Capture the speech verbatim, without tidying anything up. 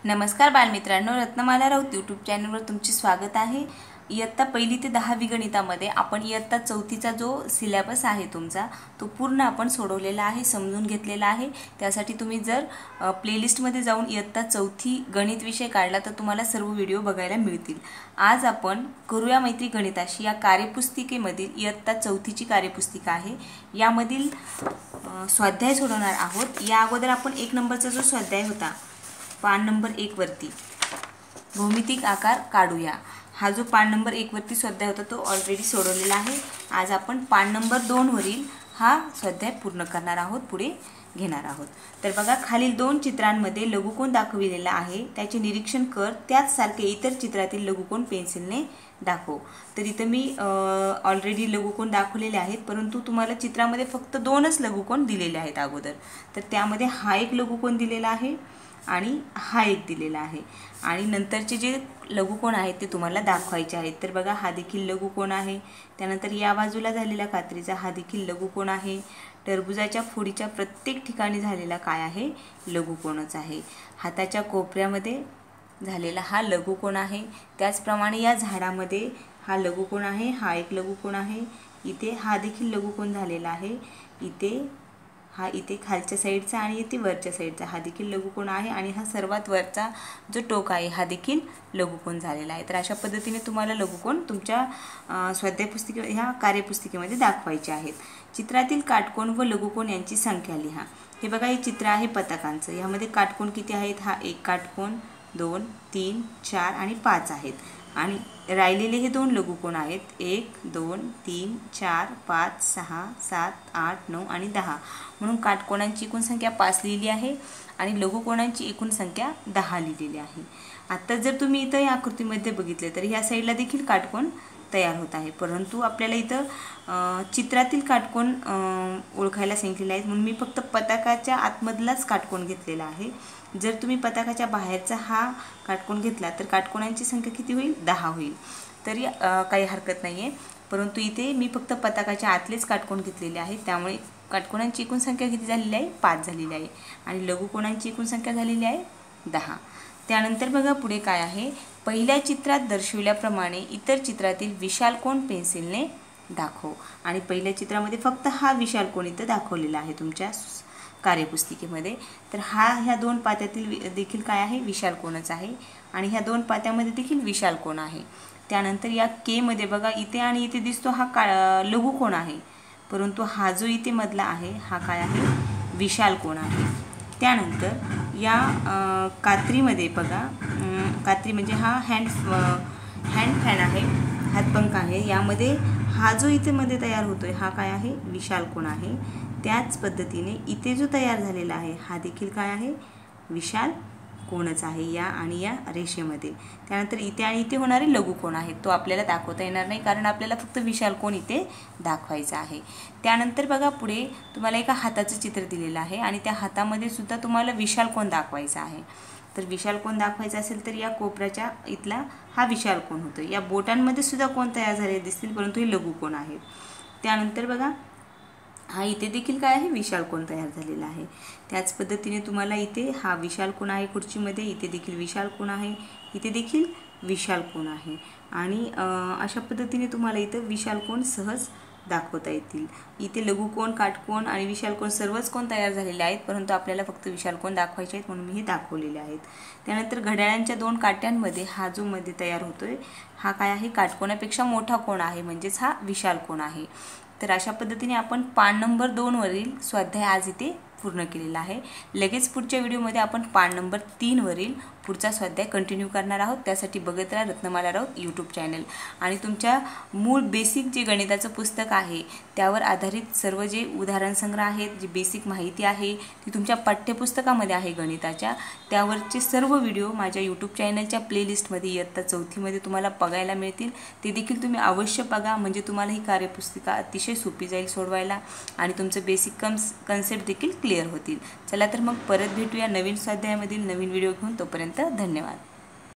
नमस्कार बालमित्रांनो, रत्नमाला राऊत यूट्यूब चॅनलवर तुमचे स्वागत आहे। इयत्ता पहिली ते दहावी गणितामध्ये आपण इयत्ता चौथीचा जो सिलेबस आहे तुमचा तो पूर्ण आपण सोडवलेला आहे, समजून घेतलेला आहे। त्यासाठी तुम्ही जर प्लेलिस्टमध्ये जाऊन इयत्ता चौथी गणित विषय काढला तर तुम्हाला सर्व व्हिडिओ बघायला मिळतील। आज आपण करूया मैत्री गणिताशी या कार्यपुस्तिकेमधील इयत्ता चौथीची कार्यपुस्तिका आहे। यामधील स्वाध्याय सोडवणार आहोत। या अगोदर आपण एक नंबरचा जो स्वाध्याय होता पान नंबर एक वरती भौमितिक आकार काढूया, हा जो पान नंबर एक वरती स्वाध्याय होता तो ऑलरेडी सोडवलेला आहे। आज आपण पान नंबर दोन वरील हा स्वाध्याय पूर्ण करणार आहोत, पुढे घेणार आहोत। तर बघा, खालील दोन चित्रांमध्ये लघुकोन दाखविलेला आहे, त्याचे निरीक्षण कर, त्याच सारखे इतर चित्रातील लघुकोन पेन्सिलने दाखव। तर इथे मी ऑलरेडी लघुकोन दाखवलेले आहेत, परंतु तुम्हाला चित्रामध्ये फक्त दोनच लघुकोन दिलेले आहेत अगोदर। तर त्यामध्ये हा एक लघुकोन दिलेला आहे आणि हा एक दिलेला आहे, आणि नंतरचे जे लघुकोन आहेत ते तुम्हाला दाखवायचे आहेत। तर बघा, हा देखील लघुकोन आहे, त्यानंतर या बाजूला झालेला कात्रीचा हा देखील लघुकोन आहे, टरबुजाच्या फोडीच्या प्रत्येक ठिकाणी झालेला काय आहे, लघुकोनच आहे। हाताच्या कोपऱ्यामध्ये झालेला हा लघुकोन आहे, त्याचप्रमाणे या झाडामध्ये हा लघुकोन आहे, हा एक लघुकोन आहे, इथे हा देखील लघुकोन झालेला आहे, इथे हा इथे खालच्या साईडचा आणि इथे वरच्या साईडचा हा देखील लघुकोन आहे, आणि हा सर्वात वरचा जो टोक आहे हा देखील लघुकोन झालेला आहे। तर अशा पद्धतीने तुम्हाला लघुकोन तुमच्या स्वाध्याय पुस्तिके ह्या कार्यपुस्तिकेमध्ये दाखवायचे आहेत। चित्रातील काटकोन व लघुकोन यांची संख्या लिहा। हे बघा, हे चित्र आहे पताकांचं, यामध्ये काटकोन किती आहेत, हा एक काटकोन, दोन, तीन, चार आणि पाच आहेत, आणि राहिलेले हे दोन लघुकोन आहेत, एक, दोन, तीन, चार, पाच, सहा, सात, आठ, नऊ आणि दहा, म्हणून काटकोनांची एकूण संख्या पाच लिहिली आहे आणि लघुकोनांची एकूण संख्या दहा लिहिलेली आहे। आता जर तुम्ही इथं या आकृतीमध्ये बघितले तर ह्या साईडला देखील काटकोन तयार होत आहे, परंतु आपल्याला इथं चित्रातील काटकोन ओळखायला सांगितलेले आहेत, म्हणून मी फक्त पताकाच्या आतमधलाच काटकोन घेतलेला आहे। जर तुम्ही पताकाच्या बाहेरचा हा काटकोन घेतला तर काटकोनांची संख्या किती होईल, दहा होईल, तरी काही हरकत नाही आहे। परंतु इथे मी फक्त पताकाच्या आतलेच काटकोन घेतलेले आहे, त्यामुळे काटकोनांची एकूण संख्या किती झालेली आहे, पाच झालेली आहे, आणि लघुकोनांची एकूण संख्या झालेली आहे दहा। त्यानंतर बघा पुढे काय आहे, पहिल्या चित्रात दर्शविल्याप्रमाणे इतर चित्रातील विशाल कोन पेन्सिलने दाखव। आणि पहिल्या चित्रामध्ये फक्त हा विशाल कोन इथं दाखवलेला आहे तुमच्या कार्यपुस्तिकेमध्ये। तर हा ह्या दोन पात्यातील देखील काय आहे, विशाल कोनच आहे, आणि ह्या दोन पात्यामध्ये देखील विशाल कोन आहे। त्यानंतर या के मध्ये बघा, इथे आणि इथे दिसतो हा का लघुकोन आहे, परंतु हा जो इथे मधला आहे हा काय आहे, विशाल कोन आहे। त्यानंतर या कात्रीमध्ये बघा, कात्री म्हणजे हा हँड हँड फॅन आहे, हातपंखा आहे, यामध्ये हा जो इथे मध्ये तयार होतोय हा काय आहे, विशाल कोन आहे। त्याच पद्धतीने इथे जो तयार झालेला आहे हा देखील काय आहे, विशाल कोनच आहे, या आणि या रेषेमध्ये। त्यानंतर इथे आणि इथे होणारे लघुकोन आहेत, तो आपल्याला दाखवता येणार नाही, कारण आपल्याला फक्त विशाल कोन इथे दाखवायचा आहे। त्यानंतर बघा पुढे तुम्हाला एका हाताचं चित्र दिलेलं आहे, आणि त्या हातामध्ये सुद्धा तुम्हाला विशाल कोन दाखवायचा आहे। तर विशाल कोन दाखवायचा असेल तर या कोपऱ्याच्या इथला हा विशाल कोन होतो, या बोटांमध्ये सुद्धा कोन तयार झालेले दिसतील, परंतु हे लघुकोन आहेत। त्यानंतर बघा, हा इथे देखील काय आहे, विशाल कोन तयार झालेला आहे। त्याच पद्धतीने तुम्हाला इथे हा विशाल कोन आहे खुर्चीमध्ये, इथे देखील विशाल कोन आहे, इथे देखील विशाल कोन आहे, आणि अशा पद्धतीने तुम्हाला इथं विशाल कोन सहज दाखवता येतील। इथे लघुकोन, काटकोन आणि विशाल कोन सर्वच कोन तयार झालेले आहेत, परंतु आपल्याला फक्त विशाल कोन दाखवायचे आहेत, म्हणून मी हे दाखवलेले आहेत। त्यानंतर घड्याळांच्या दोन काट्यांमध्ये हा जो मध्ये तयार होतोय हा काय आहे, काटकोनापेक्षा मोठा कोन आहे, म्हणजेच हा विशाल कोन आहे। तर अशा पद्धतीने आपण पान नंबर दोन वरील स्वाध्याय आज इथे पूर्ण केलेला आहे। लगेच पुढच्या व्हिडिओमध्ये आपण पान नंबर तीन वरील पुढचा स्वाध्याय कंटिन्यू करणार आहोत। त्यासाठी बघत राहा रत्नमाला राऊत यूट्यूब चॅनल, आणि तुमच्या मूळ बेसिक जे गणिताचं पुस्तक आहे त्यावर आधारित सर्व जे उदाहरण संग्रह आहेत, जी बेसिक माहिती आहे ती तुमच्या पाठ्यपुस्तकामध्ये आहे गणिताच्या, त्यावरचे सर्व व्हिडिओ माझ्या यूट्यूब चॅनलच्या प्लेलिस्टमध्ये इयत्ता चौथीमध्ये तुम्हाला बघायला मिळतील। ते देखील तुम्ही अवश्य बघा, म्हणजे तुम्हाला ही कार्यपुस्तिका अतिशय सोपी जाईल सोडवायला, आणि तुमचं बेसिक कन्स कन्सेप्ट देखील क्लिअर होतील। चला तर मग परत भेटूया नवीन स्वाध्यायामधील नवीन व्हिडिओ घेऊन, तोपर्यंत धन्यवाद।